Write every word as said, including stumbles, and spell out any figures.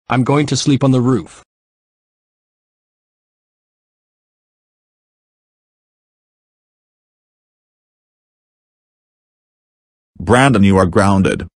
I'm going to sleep on the roof. Brandon, you are grounded.